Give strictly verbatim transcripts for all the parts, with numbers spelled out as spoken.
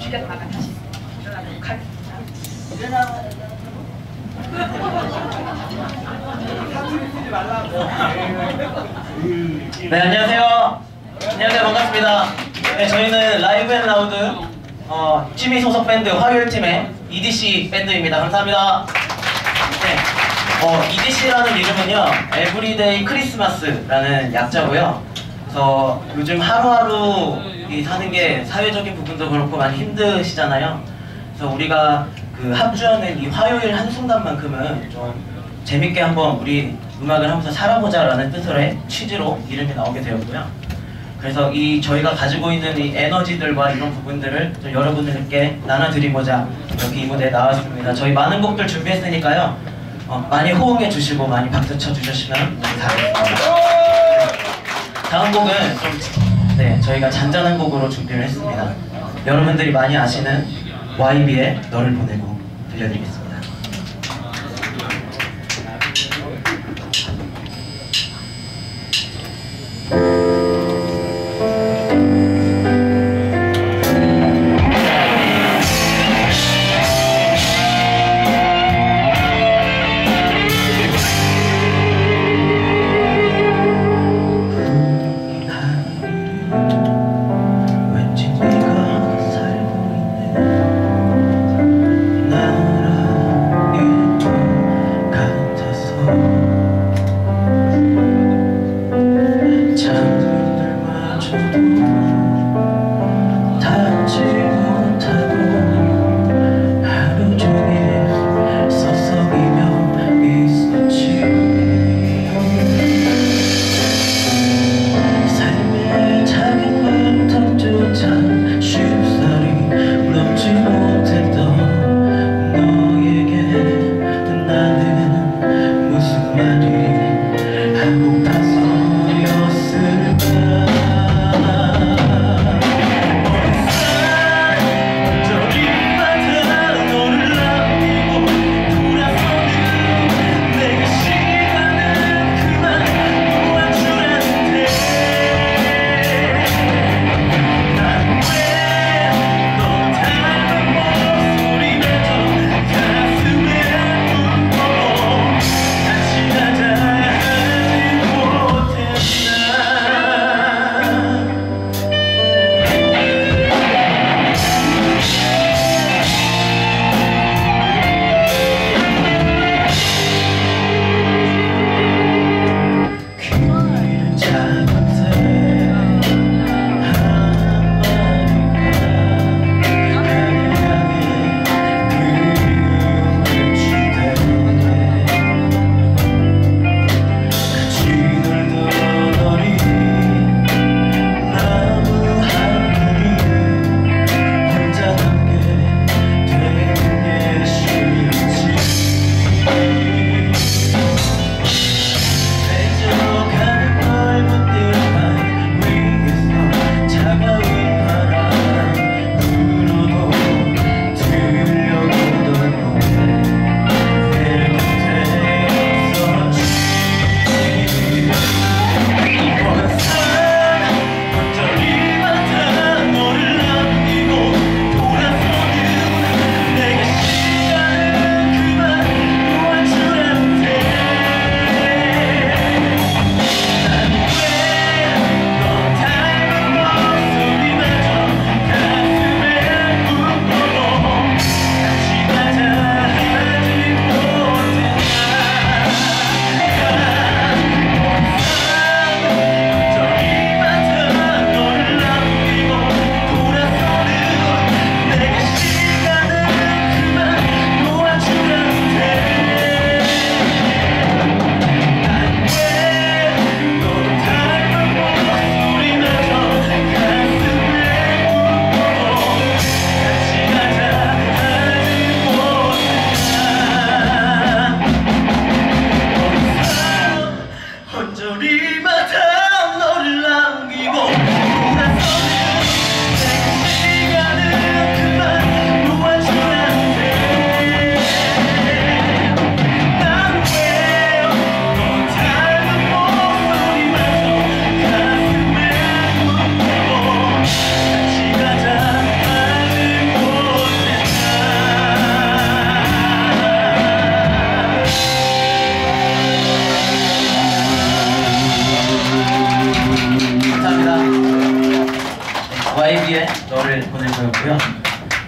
죽였다가 다시 일어나도록 하겠습니다. 네, 안녕하세요. 안녕하세요. 반갑습니다. 네, 저희는 라이브 앤 라우드 어, 취미 소속 밴드 화요일팀의 이디씨 밴드입니다. 감사합니다. 네, 어, 이디씨라는 이름은요, 에브리데이 크리스마스라는 약자고요. 그래서 요즘 하루하루 이 사는 게 사회적인 부분도 그렇고 많이 힘드시잖아요. 그래서 우리가 그 합주하는 이 화요일 한순간만큼은 좀 재밌게 한번 우리 음악을 하면서 살아보자 라는 뜻의 취지로 이름이 나오게 되었고요. 그래서 이 저희가 가지고 있는 이 에너지들과 이런 부분들을 좀 여러분들께 나눠드리고자 이렇게 이 무대에 나왔습니다. 저희 많은 곡들 준비했으니까요, 어, 많이 호응해 주시고 많이 박수 쳐 주셨으면 감사하겠습니다. 다음 곡은 좀 네, 저희가 잔잔한 곡으로 준비를 했습니다. 여러분들이 많이 아시는 와이비의 너를 보내고 들려드리겠습니다. 왠지 네가 살고 있네. 나라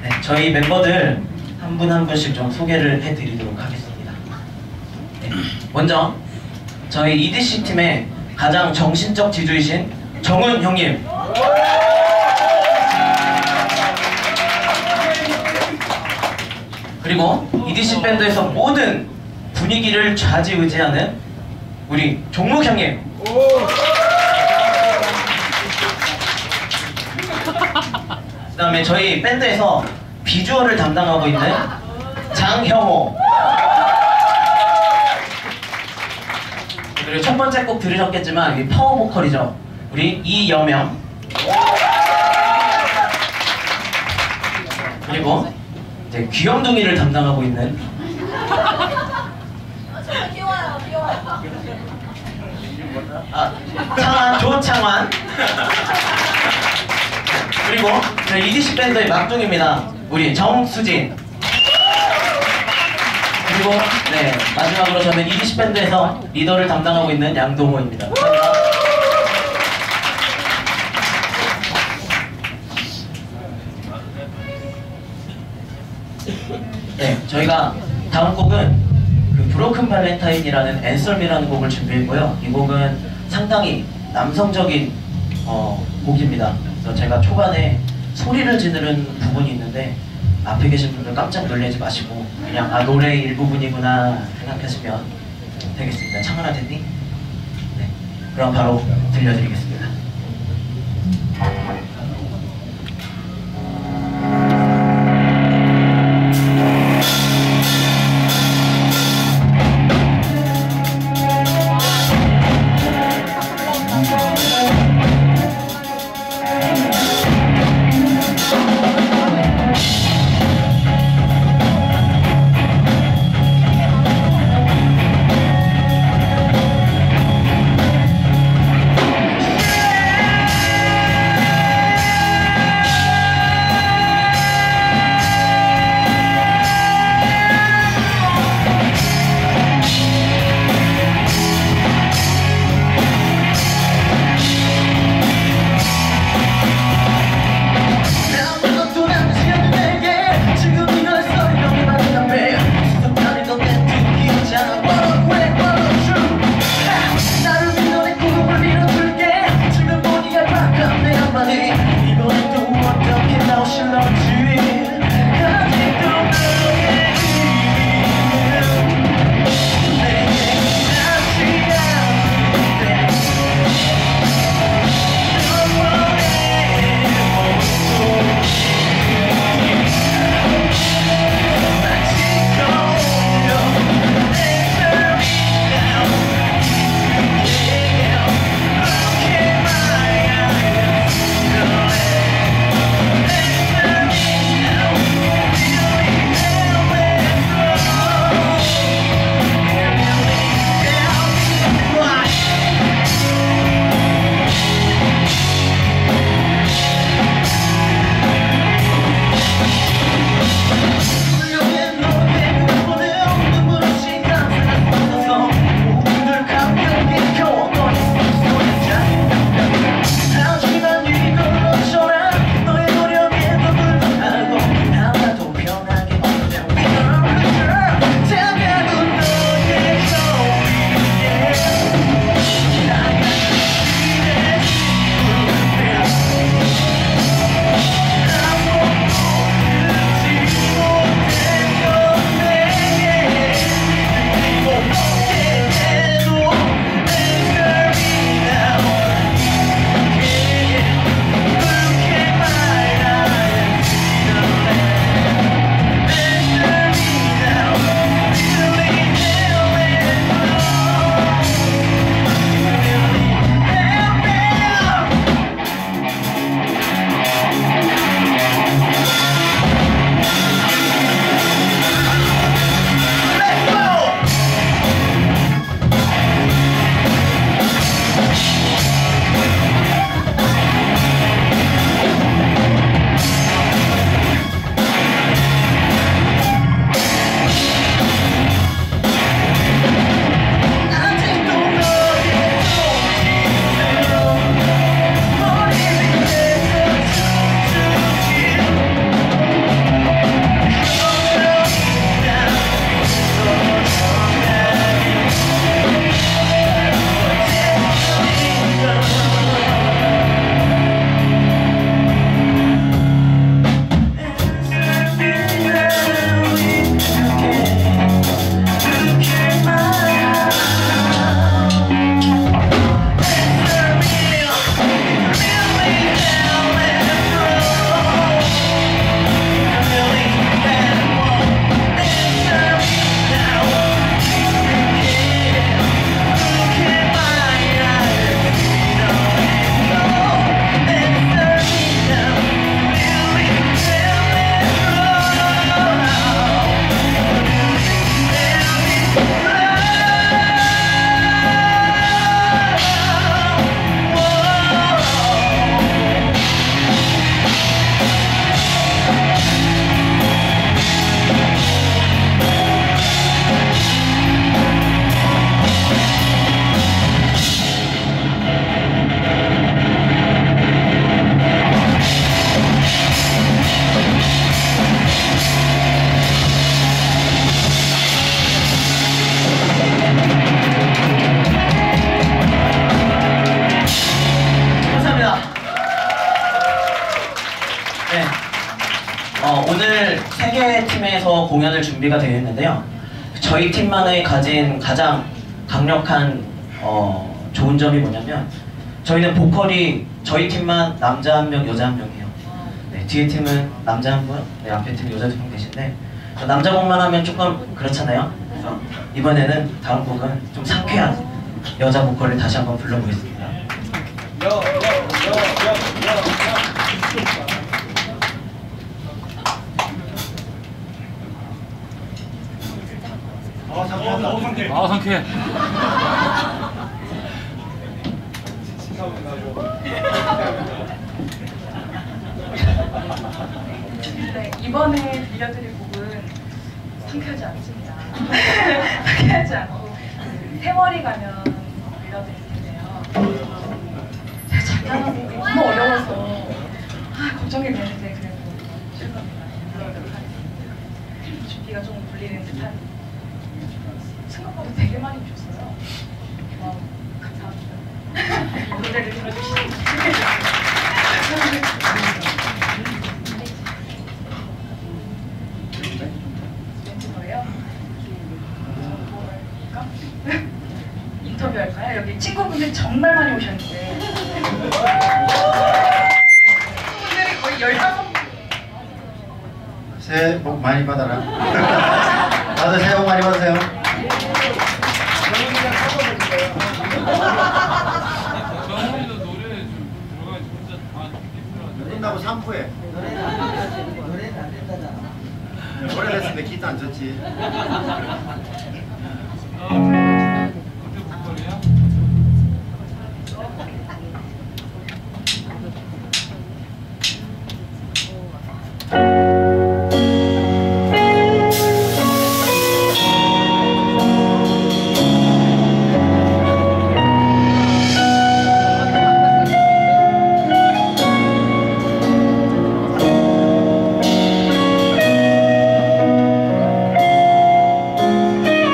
네, 저희 멤버들 한 분 한 분씩 좀 소개를 해드리도록 하겠습니다. 네, 먼저 저희 이디씨 팀의 가장 정신적 지주이신 정훈 형님. 그리고 이디씨 밴드에서 모든 분위기를 좌지우지하는 우리 종묵 형님. 그 다음에 저희 밴드에서 비주얼을 담당하고 있는 장형호. 그리고 첫 번째 곡 들으셨겠지만 이 파워 보컬이죠. 우리 이여명. 그리고 이제 귀염둥이를 담당하고 있는 귀여워요, 귀여워요. 아, 창환, 조창환. 그리고 저희 이디씨 밴드의 막둥입니다. 우리 정수진. 그리고 네, 마지막으로 저는 이디씨 밴드에서 리더를 담당하고 있는 양동호입니다. 감사합니다. 네, 저희가 다음 곡은 그 브로큰 발렌타인이라는 앤썸이라는 곡을 준비했고요. 이 곡은 상당히 남성적인 어, 곡입니다. 그래서 제가 초반에 소리를 지르는 부분이 있는데 앞에 계신 분들 깜짝 놀라지 마시고 그냥 아 노래의 일부분이구나 생각하시면 되겠습니다. 창환아 됐니? 네, 그럼 바로 들려드리겠습니다. 어, 오늘 세 개의 팀에서 공연을 준비가 되어 있는데요. 저희 팀만의 가진 가장 강력한 어, 좋은 점이 뭐냐면 저희는 보컬이 저희 팀만 남자 한 명, 여자 한 명이에요. 네, 뒤에 팀은 남자 한 분, 네, 앞에 팀 여자 두 분 계신데 남자 곡만 하면 조금 그렇잖아요. 그래서 이번에는 다음 곡은 좀 상쾌한 여자 보컬을 다시 한번 불러보겠습니다. 여, 여, 여, 여, 여, 여. 아, 상쾌하다. 아, 상쾌해. 네, 이번에 들려드릴 곡은 상쾌하지 않습니다. 상쾌하지 않고 그 세월이 가면 들려드릴 텐데요. 제가 장난하고 너무 어려워서 아, 걱정이 되는데 그래도 실수합니다. 불러보도록 하겠습니다. 준비가 좀 불리는 듯한 생각보다 되게 많이 오셨어요. 와, 감사합니다. 노래를 들어주시는 멘트예요? 인터뷰 할까요? 여기 친구분들 정말 많이 오셨는데 친구분들이 거의 열다섯 분. 새해 복 많이 받아라. 다들 새해 복 많이 받으세요. 정훈이도 노래 좀 들어가야지 혼자 다 끝나고 삼 부에 노래는 안 된다잖아. 오래됐는데 기타 안 쳤지. 그때 보컬이야? 네,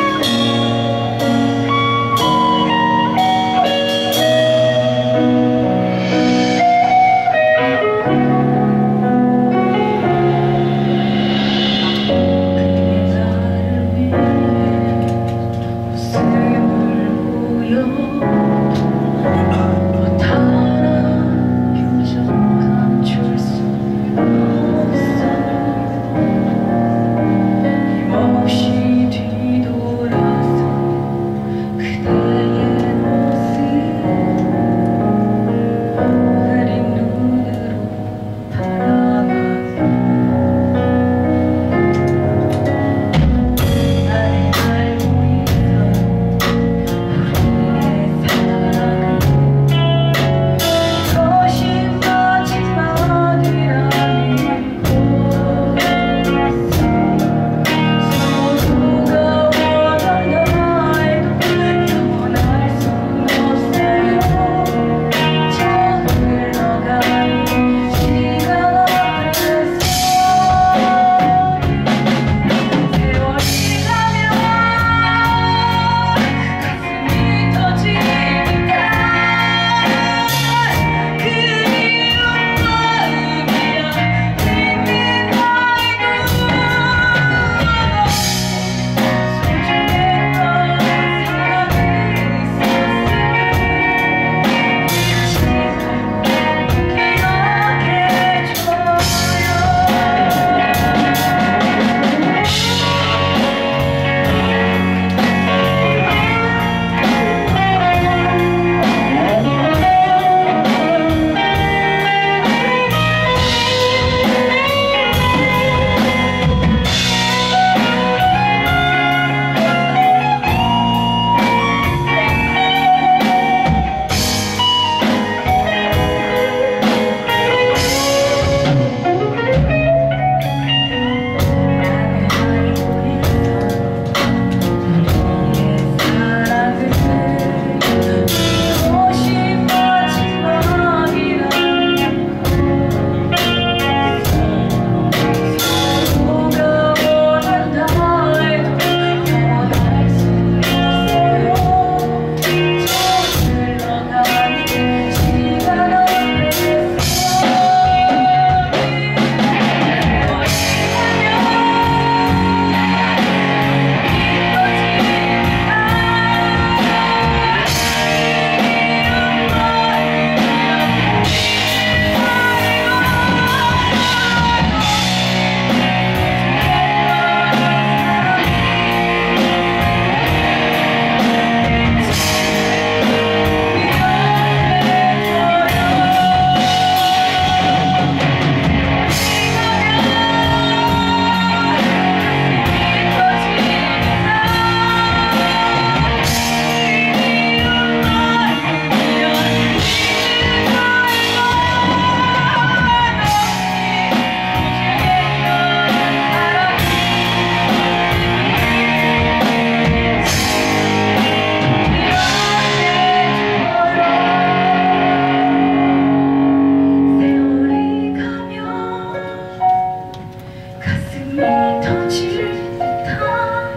숨이 터질 듯한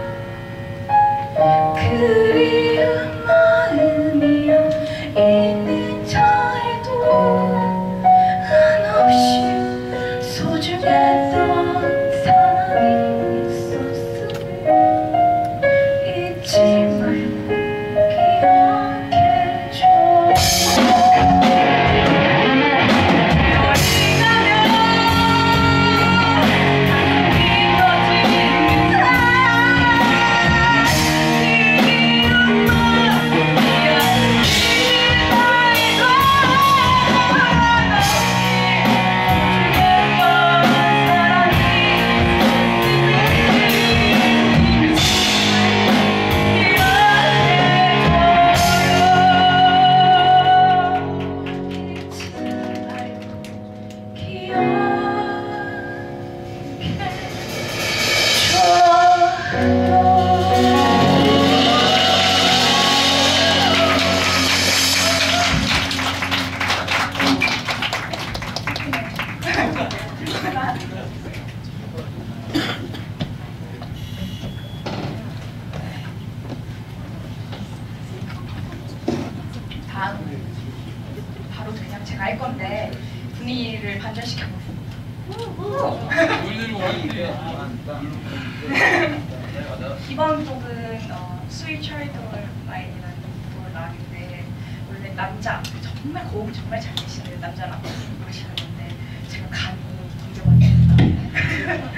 그리운 마음이야. 있는 차에도 한없이 소중했던 사람이 있었으니 잊지 말고 기억해줘. 다음 바로 그냥 제가 할 건데 분위기를 반전시켜 보세요. 놀리러 왔는데. 이번 곡은 어, Sweet Childhood Line이라는 곡을 나왔는데 원래 남자 정말 고음 정말 잘 내시는 남자랑 부르시는 건데 제가 감히 이겨봤습니다.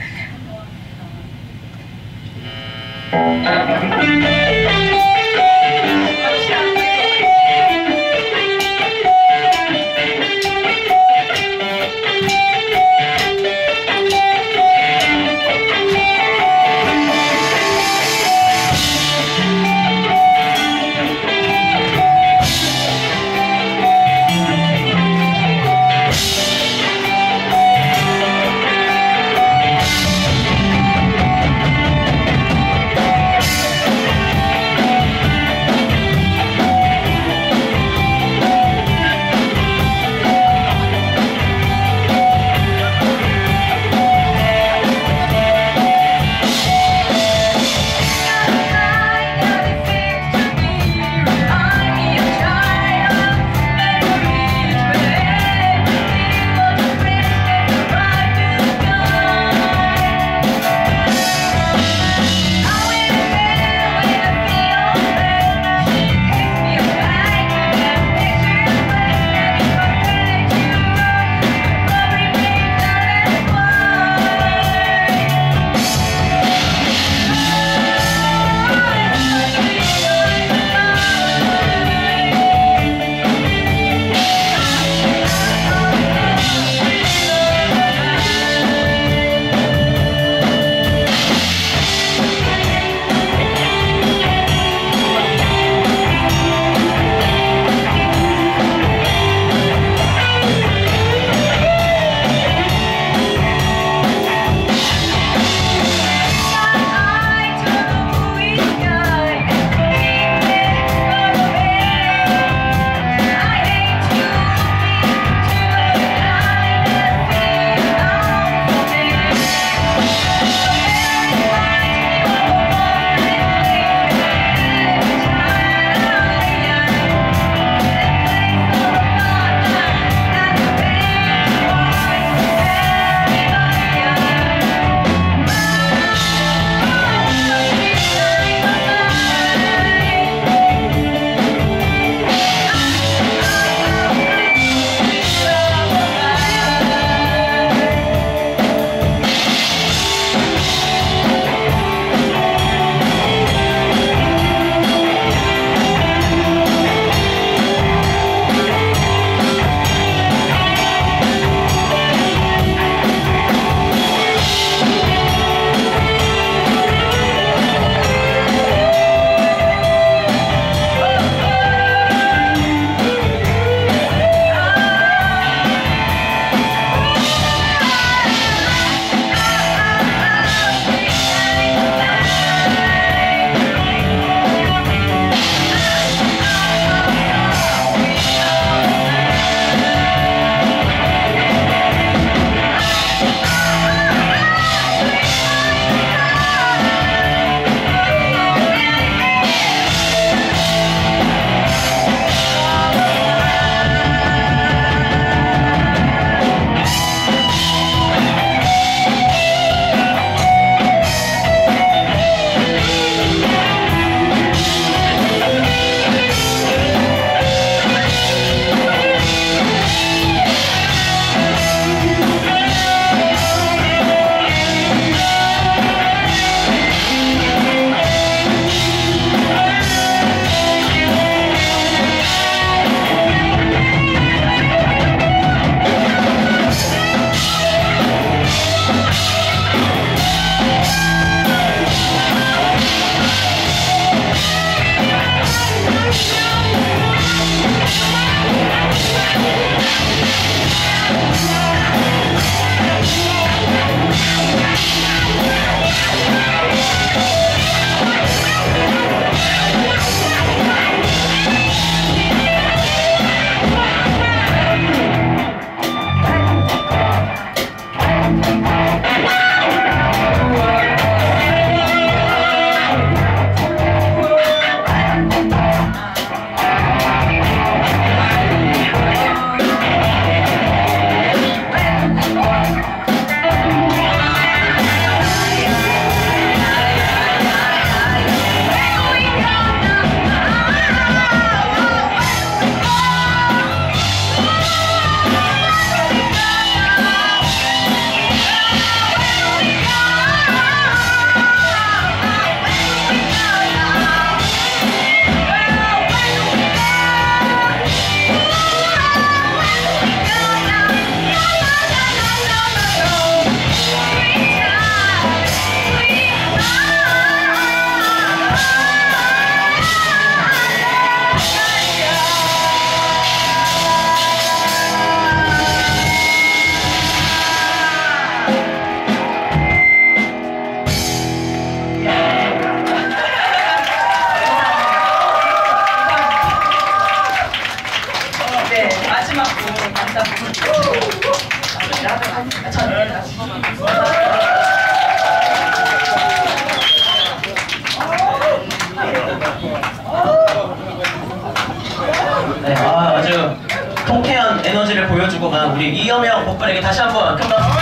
형 복발에게 다시 한번 큰 박수.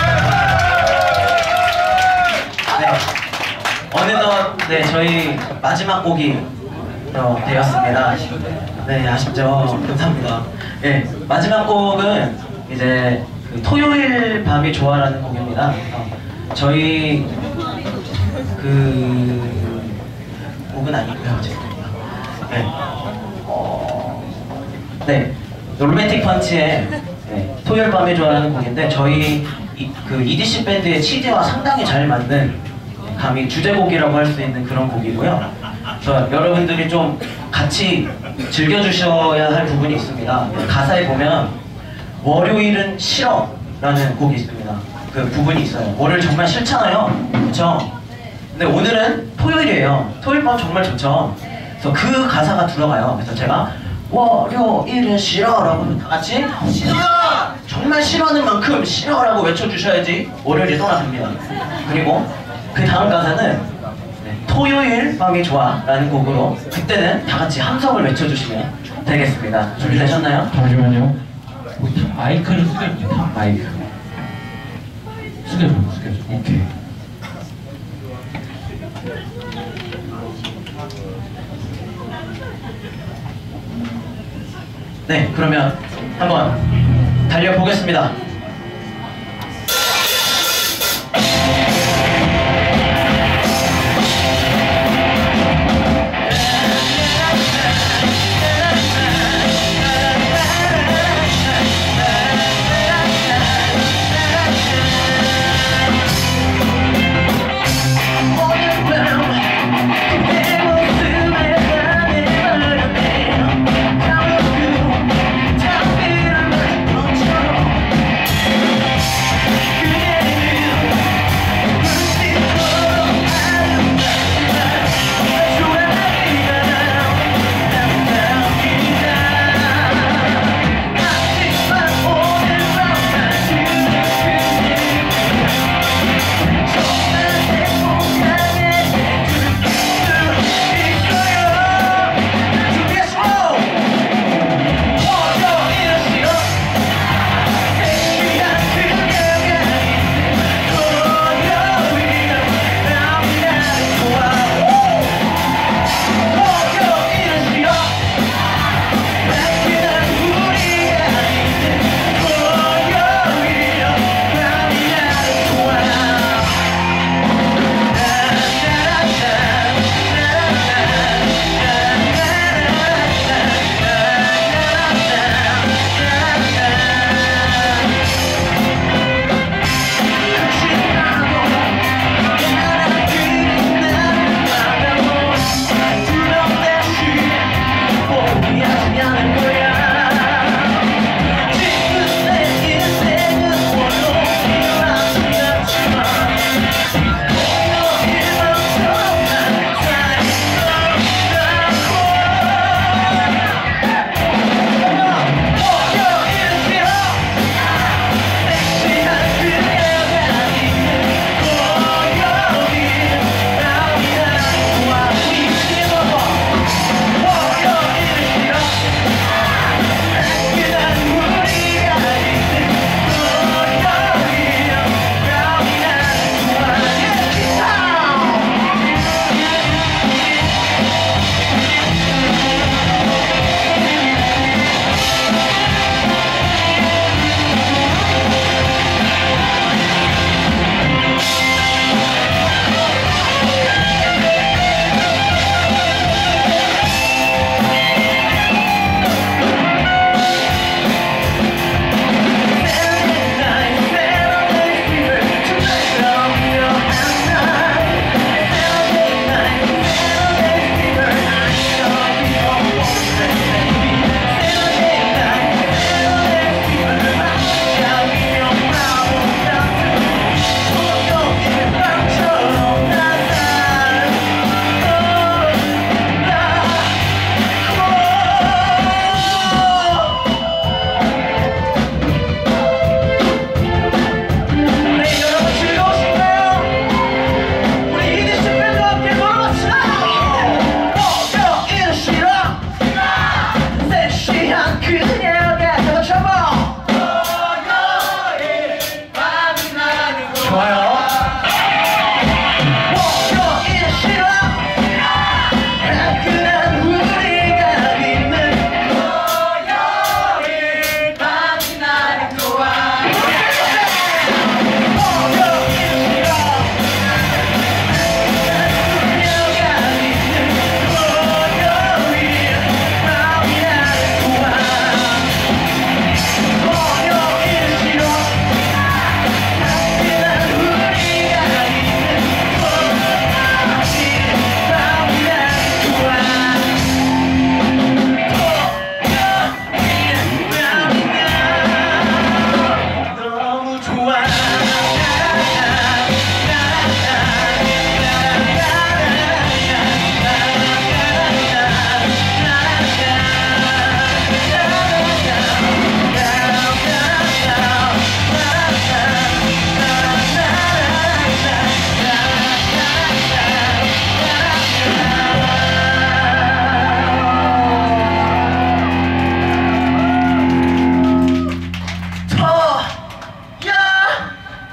네. 어느덧 네 저희 마지막 곡이 어, 되었습니다. 네 아쉽죠. 감사합니다. 네 마지막 곡은 이제 그 토요일 밤이 좋아라는 곡입니다. 어, 저희 그 곡은 아니고요. 죄송합니다. 네. 어, 네 로맨틱 펀치의 네, 토요일 밤이 좋아라는 곡인데 저희 이, 그 이디씨 밴드의 취지와 상당히 잘 맞는 감히 주제곡이라고 할 수 있는 그런 곡이고요. 그래서 여러분들이 좀 같이 즐겨주셔야 할 부분이 있습니다. 가사에 보면 월요일은 싫어 라는 곡이 있습니다. 그 부분이 있어요. 월요일 정말 싫잖아요. 그렇죠? 근데 오늘은 토요일이에요. 토요일 밤 정말 좋죠? 그래서 그 가사가 들어가요. 그래서 제가 월요일은 싫어라고 다 같이 싫어! 정말 싫어하는 만큼 싫어라고 외쳐주셔야지 월요일이 떠나갑니다. 그리고 그 다음 가사는 네, 토요일 밤이 좋아 라는 곡으로 그때는 다 같이 함성을 외쳐주시면 되겠습니다. 준비되셨나요? 잠시만요. 마이크를 숙여주세요. 마이크. 숙여줘, 숙여줘. 오케이. 네, 그러면 한번 달려보겠습니다.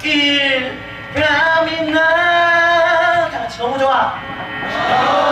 일 감이 나. 다 같이 너무 좋아.